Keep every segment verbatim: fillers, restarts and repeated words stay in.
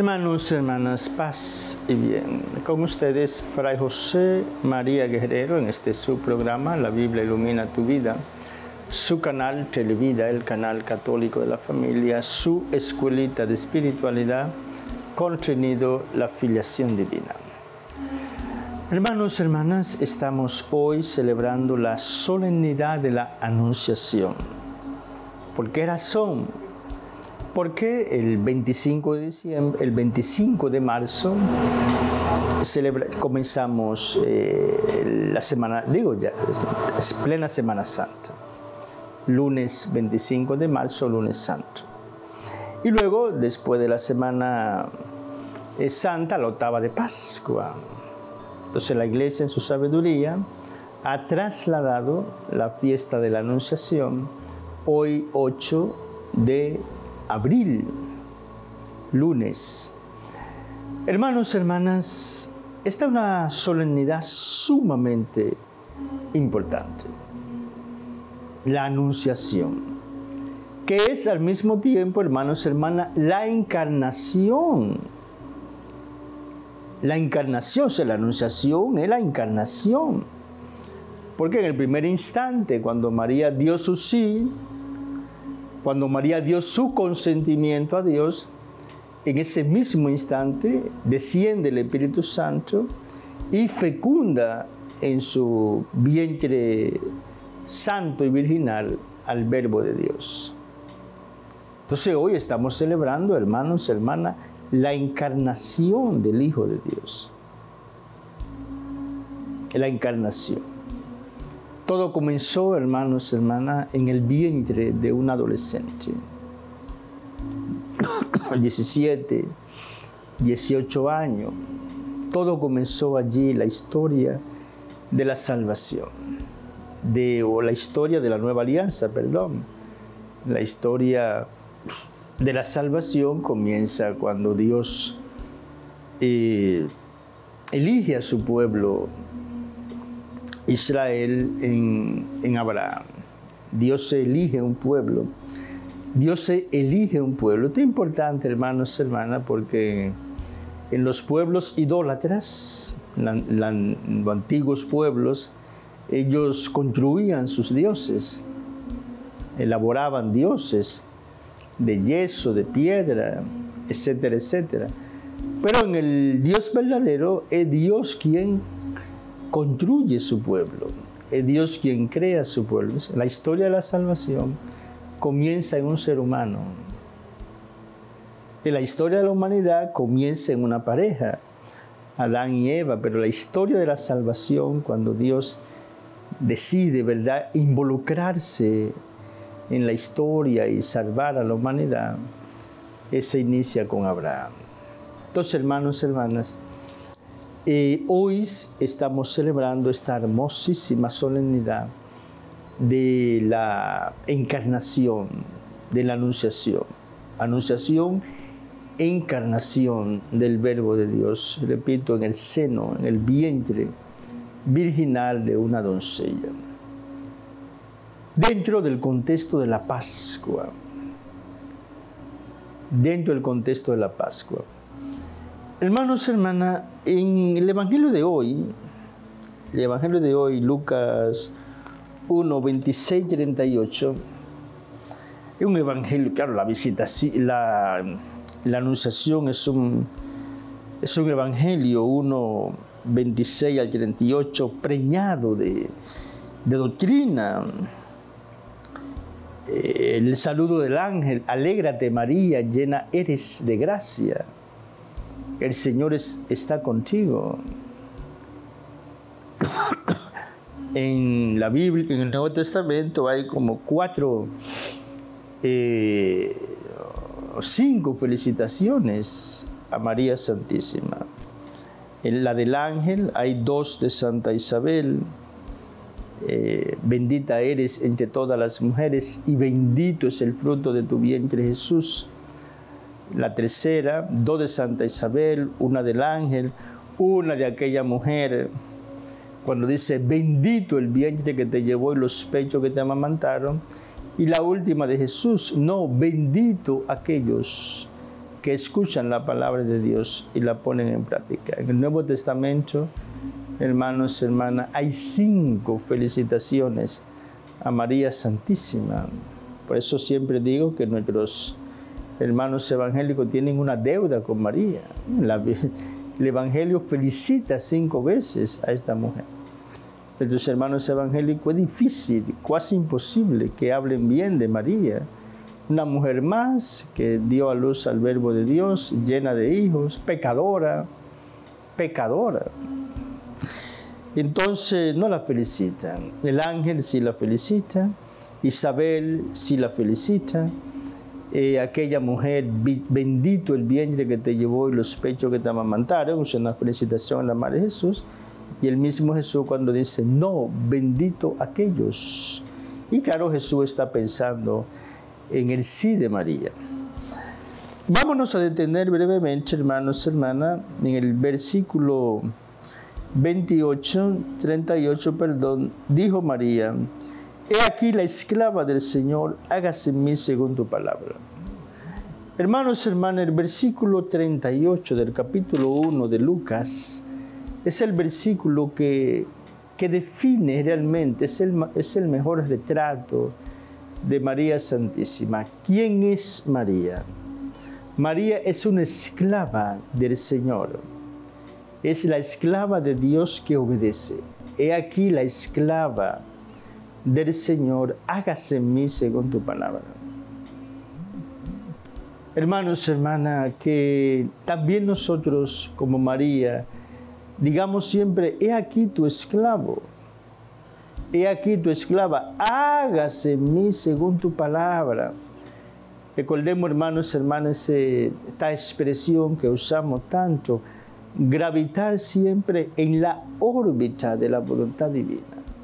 Hermanos, hermanas, paz y bien. Con ustedes, Fray José María Guerrero, en este su programa, La Biblia Ilumina Tu Vida, su canal Televida, el canal católico de la familia, su escuelita de espiritualidad, contenido La Filiación Divina. Hermanos, hermanas, estamos hoy celebrando la solemnidad de la Anunciación. ¿Por qué razón? Porque el veinticinco de diciembre, el veinticinco de marzo, celebra, comenzamos eh, la semana, digo ya, es, es plena Semana Santa. Lunes veinticinco de marzo, lunes santo. Y luego, después de la Semana eh, Santa, la octava de Pascua. Entonces la Iglesia, en su sabiduría, ha trasladado la fiesta de la Anunciación hoy ocho de abril, lunes. Hermanos, hermanas, esta es una solemnidad sumamente importante. La Anunciación, que es al mismo tiempo, hermanos, hermanas, la encarnación. La encarnación, o sea, la Anunciación es la encarnación. Porque en el primer instante, cuando María dio su sí, cuando María dio su consentimiento a Dios, en ese mismo instante desciende el Espíritu Santo y fecunda en su vientre santo y virginal al Verbo de Dios. Entonces hoy estamos celebrando, hermanos, hermanas, la encarnación del Hijo de Dios. La encarnación. Todo comenzó, hermanos, hermanas, en el vientre de un adolescente. diecisiete, dieciocho años. Todo comenzó allí, la historia de la salvación. De, o la historia de la nueva alianza, perdón. La historia de la salvación comienza cuando Dios eh, elige a su pueblo Israel en, en Abraham. Dios se elige un pueblo. Dios se elige un pueblo. Esto es importante, hermanos y hermanas, porque en los pueblos idólatras, la, la, los antiguos pueblos, ellos construían sus dioses, elaboraban dioses de yeso, de piedra, etcétera, etcétera. Pero en el Dios verdadero es Dios quien construye su pueblo, es Dios quien crea su pueblo. La historia de la salvación comienza en un ser humano. Y la historia de la humanidad comienza en una pareja, Adán y Eva, pero la historia de la salvación, cuando Dios decide, ¿verdad?, involucrarse en la historia y salvar a la humanidad, se inicia con Abraham. Entonces, hermanos y hermanas, Eh, hoy estamos celebrando esta hermosísima solemnidad de la encarnación, de la Anunciación. Anunciación, encarnación del Verbo de Dios, repito, en el seno, en el vientre virginal de una doncella. Dentro del contexto de la Pascua, dentro del contexto de la Pascua. Hermanos, hermanas, en el Evangelio de hoy, el Evangelio de hoy, Lucas uno, veintiséis, treinta y ocho, es un Evangelio, claro, la visitación, la, la Anunciación es un, es un Evangelio, uno, veintiséis al treinta y ocho, preñado de, de doctrina. Eh, el saludo del ángel, alégrate María, llena eres de gracia. El Señor es, está contigo. En la Biblia, en el Nuevo Testamento, hay como cuatro, eh, cinco felicitaciones a María Santísima. En la del ángel hay dos de Santa Isabel. Eh, bendita eres entre todas las mujeres y bendito es el fruto de tu vientre, Jesús. La tercera, dos de Santa Isabel, una del ángel, una de aquella mujer, cuando dice, bendito el vientre que te llevó y los pechos que te amamantaron. Y la última de Jesús, no, bendito aquellos que escuchan la palabra de Dios y la ponen en práctica. En el Nuevo Testamento, hermanos y hermanas, hay cinco felicitaciones a María Santísima. Por eso siempre digo que nuestros hermanos evangélicos tienen una deuda con María. La, el Evangelio felicita cinco veces a esta mujer. Nuestros hermanos evangélicos es difícil, casi imposible que hablen bien de María. Una mujer más que dio a luz al Verbo de Dios, llena de hijos, pecadora, pecadora. Entonces no la felicitan. El ángel sí la felicita, Isabel sí la felicita, eh, aquella mujer, bendito el vientre que te llevó y los pechos que te amamantaron, es una felicitación a la Madre de Jesús. Y el mismo Jesús cuando dice, no, bendito aquellos. Y claro, Jesús está pensando en el sí de María. Vámonos a detener brevemente, hermanos y hermanas, en el versículo veintiocho, treinta y ocho, perdón, dijo María, he aquí la esclava del Señor, hágase en mí según tu palabra. Hermanos y hermanas, el versículo treinta y ocho del capítulo uno de Lucas es el versículo que, que define realmente, es el, es el mejor retrato de María Santísima. ¿Quién es María? María es una esclava del Señor. Es la esclava de Dios que obedece. He aquí la esclava del Señor, hágase en mí según tu palabra. Hermanos, hermanas, que también nosotros como María, digamos siempre, he aquí tu esclavo, he aquí tu esclava, hágase en mí según tu palabra. Recordemos, hermanos, hermanas, esta expresión que usamos tanto, gravitar siempre en la órbita de la voluntad divina.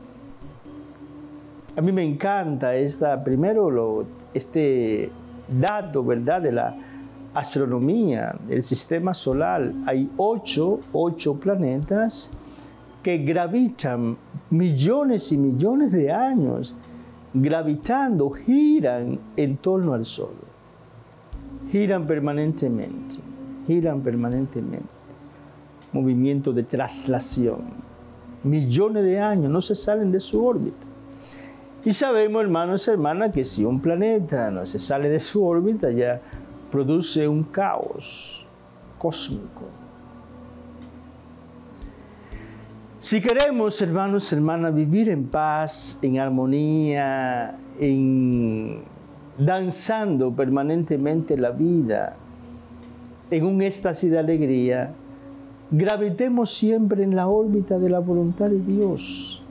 A mí me encanta esta, primero lo, este dato, ¿verdad?, de la astronomía, el sistema solar. Hay ocho, ocho planetas que gravitan millones y millones de años, gravitando, giran en torno al Sol. Giran permanentemente, giran permanentemente. Movimiento de traslación. Millones de años, no se salen de su órbita. Y sabemos, hermanos y hermanas, que si un planeta no se sale de su órbita, ya produce un caos cósmico. Si queremos, hermanos y hermanas, vivir en paz, en armonía, en danzando permanentemente la vida, en un éxtasis de alegría, gravitemos siempre en la órbita de la voluntad de Dios.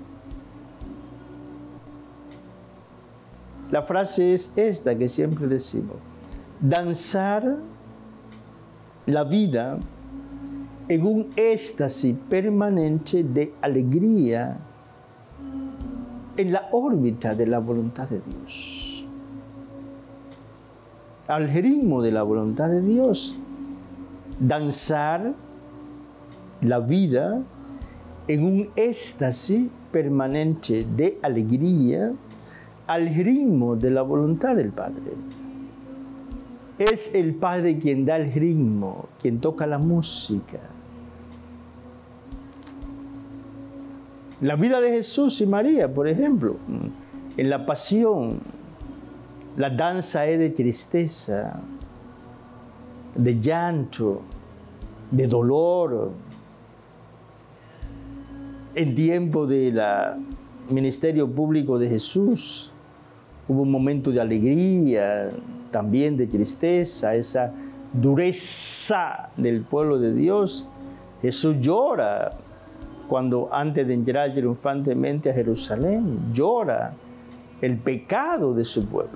La frase es esta que siempre decimos: danzar la vida en un éxtasis permanente de alegría en la órbita de la voluntad de Dios. Al ritmo de la voluntad de Dios, danzar la vida en un éxtasis permanente de alegría al ritmo de la voluntad del Padre. Es el Padre quien da el ritmo, quien toca la música. La vida de Jesús y María, por ejemplo, en la pasión, la danza es de tristeza, de llanto, de dolor. En tiempo del ministerio público de Jesús, hubo un momento de alegría, también de tristeza, esa dureza del pueblo de Dios. Jesús llora cuando antes de entrar triunfantemente a Jerusalén, llora el pecado de su pueblo.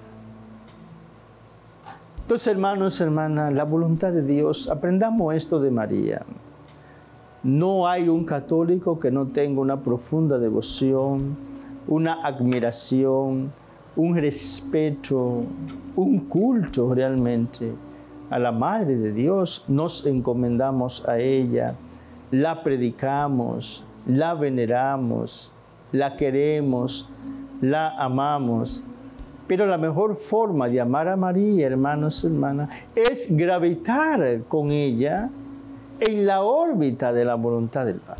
Entonces, hermanos, hermanas, la voluntad de Dios, aprendamos esto de María. No hay un católico que no tenga una profunda devoción, una admiración, un respeto, un culto realmente a la Madre de Dios. Nos encomendamos a ella, la predicamos, la veneramos, la queremos, la amamos. Pero la mejor forma de amar a María, hermanos y hermanas, es gravitar con ella en la órbita de la voluntad del Padre.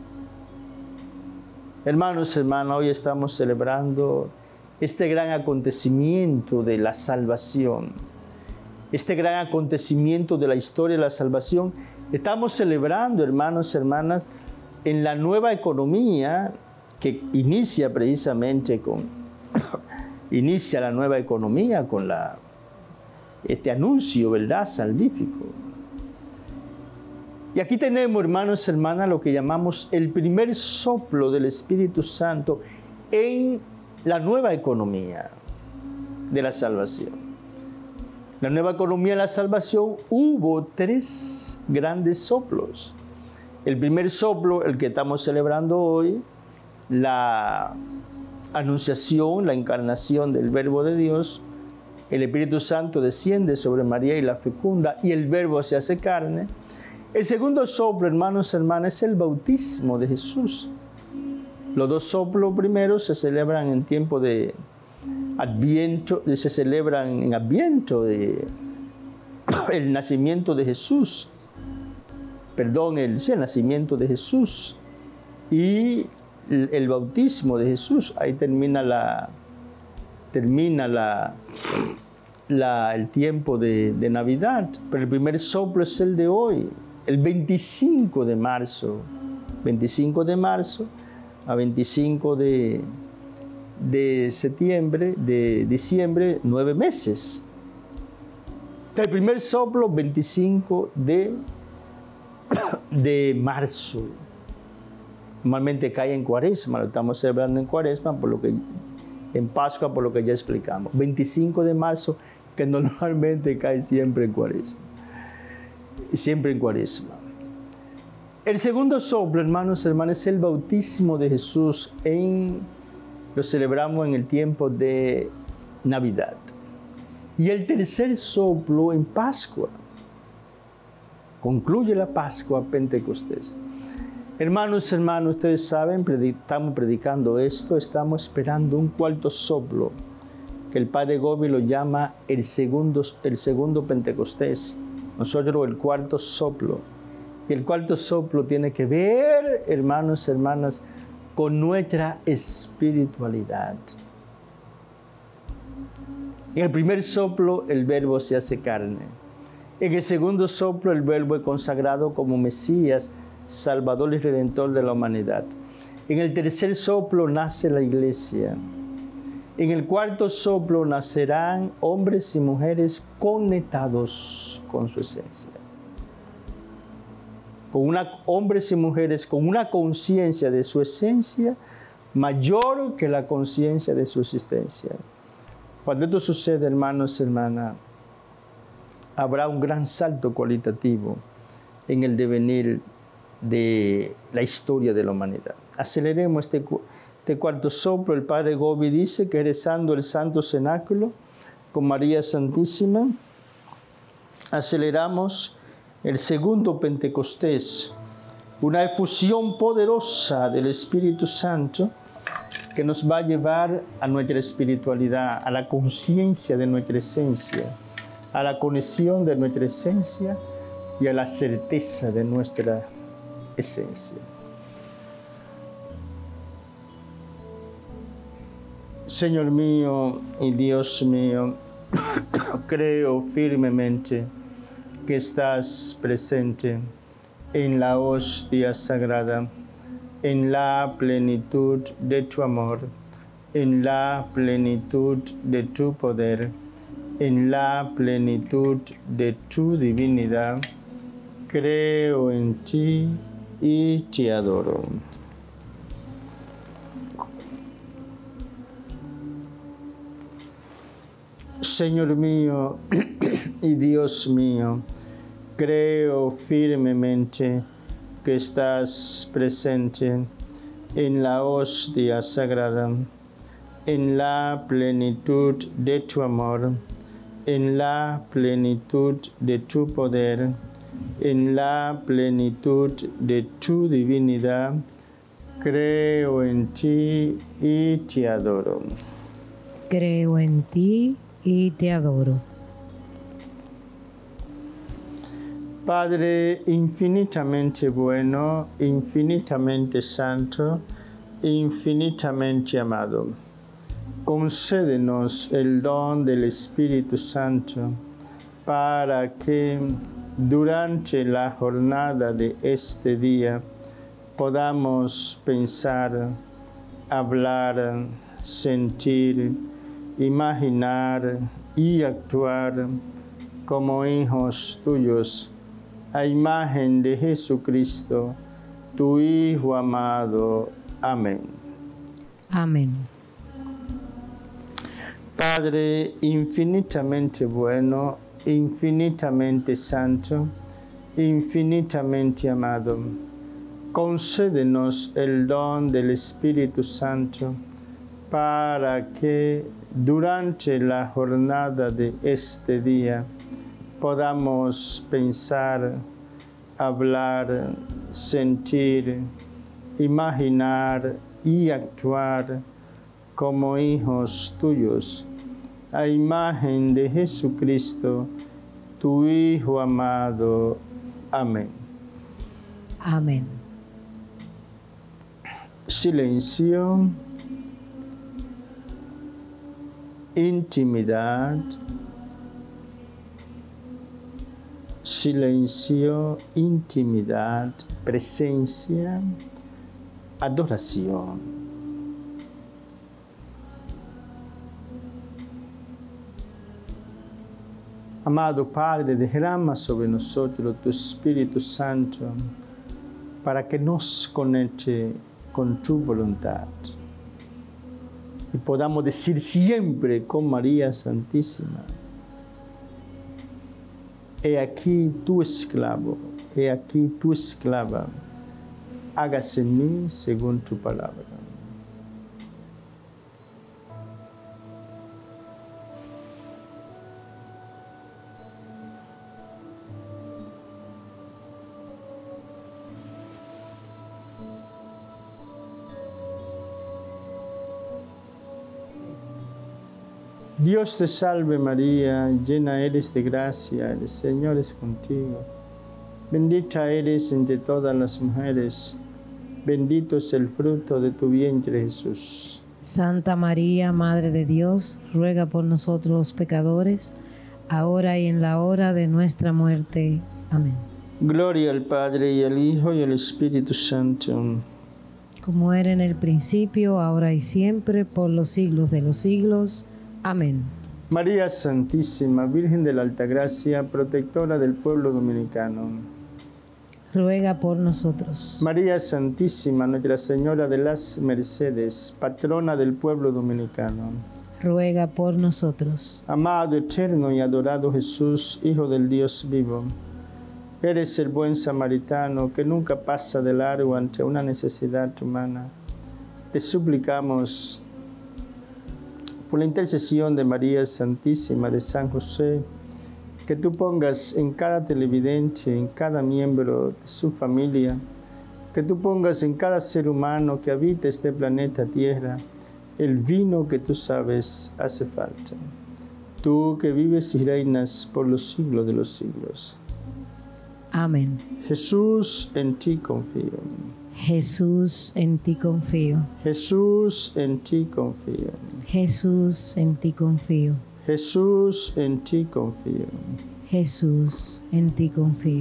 Hermanos y hermanas, hoy estamos celebrando este gran acontecimiento de la salvación, este gran acontecimiento de la historia de la salvación. Estamos celebrando, hermanos y hermanas, en la nueva economía que inicia precisamente con, inicia la nueva economía con la, este anuncio, ¿verdad?, salvífico. Y aquí tenemos, hermanos y hermanas, lo que llamamos el primer soplo del Espíritu Santo en la nueva economía de la salvación. La nueva economía de la salvación hubo tres grandes soplos. El primer soplo, el que estamos celebrando hoy, la anunciación, la encarnación del Verbo de Dios. El Espíritu Santo desciende sobre María y la fecunda, y el Verbo se hace carne. El segundo soplo, hermanos y hermanas, es el bautismo de Jesús. Los dos soplos primeros se celebran en tiempo de Adviento, se celebran en Adviento, de, el nacimiento de Jesús, perdón, el, sí, el nacimiento de Jesús y el, el bautismo de Jesús. Ahí termina la, termina la, la, el tiempo de, de Navidad, pero el primer soplo es el de hoy, el veinticinco de marzo, veinticinco de marzo a veinticinco de, de septiembre, de diciembre, nueve meses. El primer soplo, veinticinco de, de marzo. Normalmente cae en Cuaresma, lo estamos celebrando en Cuaresma, por lo que, en Pascua, por lo que ya explicamos. veinticinco de marzo, que normalmente cae siempre en Cuaresma. Siempre en Cuaresma. El segundo soplo, hermanos y hermanas, es el bautismo de Jesús. En, lo celebramos en el tiempo de Navidad. Y el tercer soplo en Pascua. Concluye la Pascua Pentecostés. Hermanos y hermanas, ustedes saben, estamos predicando esto, estamos esperando un cuarto soplo, que el Padre Gobi lo llama el segundo, el segundo Pentecostés. Nosotros el cuarto soplo. Y el cuarto soplo tiene que ver, hermanos y hermanas, con nuestra espiritualidad. En el primer soplo, el Verbo se hace carne. En el segundo soplo, el Verbo es consagrado como Mesías, Salvador y Redentor de la humanidad. En el tercer soplo nace la Iglesia. En el cuarto soplo nacerán hombres y mujeres conectados con su esencia. Con una, hombres y mujeres con una conciencia de su esencia mayor que la conciencia de su existencia. Cuando esto sucede, hermanos y hermanas, habrá un gran salto cualitativo en el devenir de la historia de la humanidad. Aceleremos este, este cuarto soplo. El Padre Gobi dice que rezando el Santo Cenáculo con María Santísima, aceleramos el segundo Pentecostés, una efusión poderosa del Espíritu Santo que nos va a llevar a nuestra espiritualidad, a la conciencia de nuestra esencia, a la conexión de nuestra esencia y a la certeza de nuestra esencia. Señor mío y Dios mío, creo firmemente que estás presente en la hostia sagrada, en la plenitud de tu amor, en la plenitud de tu poder, en la plenitud de tu divinidad. Creo en ti y te adoro. Señor mío y Dios mío, creo firmemente que estás presente en la hostia sagrada, en la plenitud de tu amor, en la plenitud de tu poder, en la plenitud de tu divinidad. Creo en ti y te adoro. Creo en ti y te adoro. Padre infinitamente bueno, infinitamente santo, infinitamente amado, concédenos el don del Espíritu Santo para que durante la jornada de este día podamos pensar, hablar, sentir, imaginar y actuar como hijos tuyos, a imagen de Jesucristo, tu Hijo amado. Amén. Amén. Padre infinitamente bueno, infinitamente santo, infinitamente amado, concédenos el don del Espíritu Santo para que durante la jornada de este día podamos pensar, hablar, sentir, imaginar y actuar como hijos tuyos, a imagen de Jesucristo, tu Hijo amado. Amén. Amén. Silencio, intimidad, silencio, intimidad, presencia, adoración. Amado Padre, derrama sobre nosotros tu Espíritu Santo para que nos conecte con tu voluntad y podamos decir siempre con María Santísima: he aquí tu esclavo, he aquí tu esclava, hágase en mí según tu palabra. Dios te salve María, llena eres de gracia, el Señor es contigo. Bendita eres entre todas las mujeres, bendito es el fruto de tu vientre Jesús. Santa María, Madre de Dios, ruega por nosotros los pecadores, ahora y en la hora de nuestra muerte. Amén. Gloria al Padre, y al Hijo, y al Espíritu Santo. Como era en el principio, ahora y siempre, por los siglos de los siglos. Amén. María Santísima, Virgen de la Altagracia, protectora del pueblo dominicano. Ruega por nosotros. María Santísima, Nuestra Señora de las Mercedes, patrona del pueblo dominicano. Ruega por nosotros. Amado, eterno y adorado Jesús, Hijo del Dios vivo, eres el buen samaritano que nunca pasa de largo ante una necesidad humana. Te suplicamos, por la intercesión de María Santísima, de San José, que tú pongas en cada televidente, en cada miembro de su familia, que tú pongas en cada ser humano que habita este planeta Tierra, el vino que tú sabes hace falta. Tú que vives y reinas por los siglos de los siglos. Amén. Jesús, en ti confío. Jesús, en ti confío. Jesús, en ti confío. Jesús, en ti confío. Jesús, en ti confío. Jesús, en ti confío.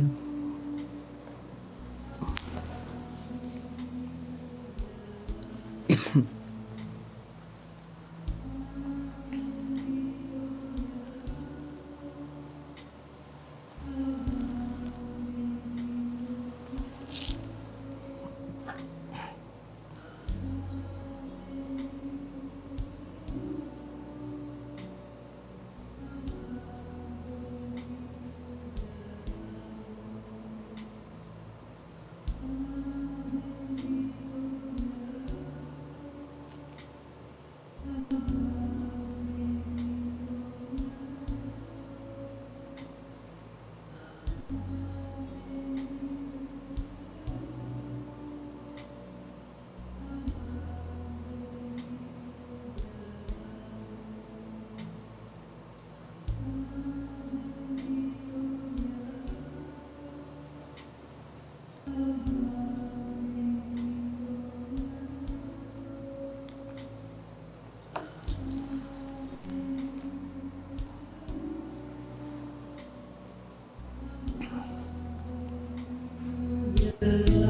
Thank you.